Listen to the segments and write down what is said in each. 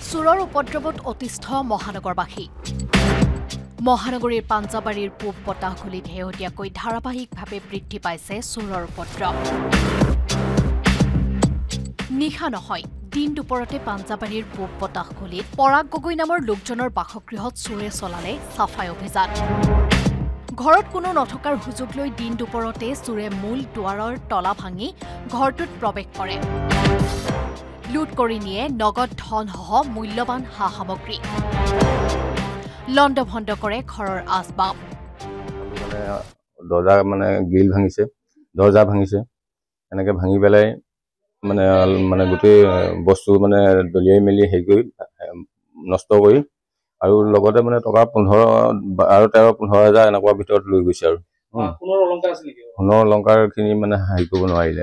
চোৰৰ উপদ্ৰৱত অতিষ্ঠ মহানগৰবাসী মহানগৰীৰ পাঞ্জাবাৰীৰ পূব বতাহখুলিত শেহতীয়াকৈ ধাৰাবাহিকভাৱে বৃদ্ধি পাইছে চোৰৰ উপদ্ৰৱ নিশা নহয় দিন দুপৰতে পাঞ্জাবাৰীৰ পূব বতাহখুলিত পৰাগ গগৈ নামৰ লোকজনৰ বাসগৃহত চোৰে চলালে সাফাই অভিযান ঘৰত কোনো নথকাৰ সুযোগ লৈ দিন দুপৰতে চোৰে মূল দুৱাৰৰ তলা ভাঙি ঘৰটোত প্ৰৱেশ কৰে লুট কৰি নিয়ে নগদ ধনসহ মূল্যৱান সা সামগ্ৰী লণ্ডভণ্ড কৰে ঘৰৰ আচবাব দৰ্জা গ্ৰিল ভাঙিছে দৰ্জা ভাঙিছে এনেকে ভাঙি পেলাই মানে গোটেই বস্তু দলিয়াই মেলি হেৰি কৰি নষ্ট কৰি আৰু লগতে টকা 15 আৰু 13-15 হাজাৰ এনেকুৱা ভিতৰত লৈ গৈছে আৰু সোণৰ অলংকাৰ খিনি হেৰি কৰিব নোৱাৰিলে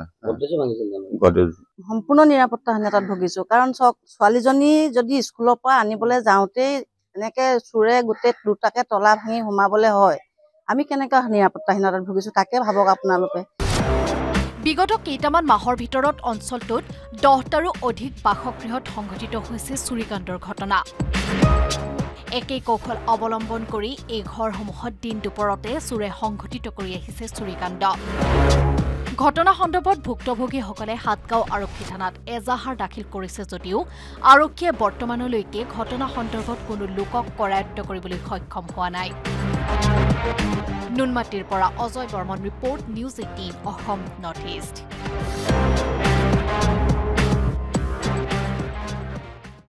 সম্পূৰ্ণ নিৰাপত্তাহীনতাত ভুগিছো কাৰণ ছোৱালীজনী যদি স্কুলৰ পৰা আনিবলৈ যাওঁতে এনেকে চোৰে গোটেই দুটাকে তলা ভাঙি সোমাবলৈ হয় আমি কেনেকৈ নিৰাপত্তাহীনতাত ভুগিছো তাকে ভাবক আপোনালোকে বিগত কেইটামান মাহৰ ভিতৰত অঞ্চলটোত 10টাৰো অধিক বাসগৃহত সংঘটিত হৈছে চুৰিকাণ্ডৰ ঘটনা একেই কৌশল অৱলম্বন কৰি এই ঘৰসমূহত দিন দুপৰতে চোৰে সংঘটিত কৰি আহিছে চুৰিকাণ্ড ঘটনা সন্দৰ্ভত ভুক্তভোগীসকলে হাতগাঁও আৰক্ষী থানাত এজাহাৰ দাখিল কৰিছে যদিও আৰক্ষীয়ে বৰ্তমানলৈকে ঘটনা সন্দৰ্ভত কোনো লোকক কৰায়ত্ব কৰিবলৈ সক্ষম হোৱা নাই নুনমাটিৰ পৰা Ajay Barman report news 18 Assam north east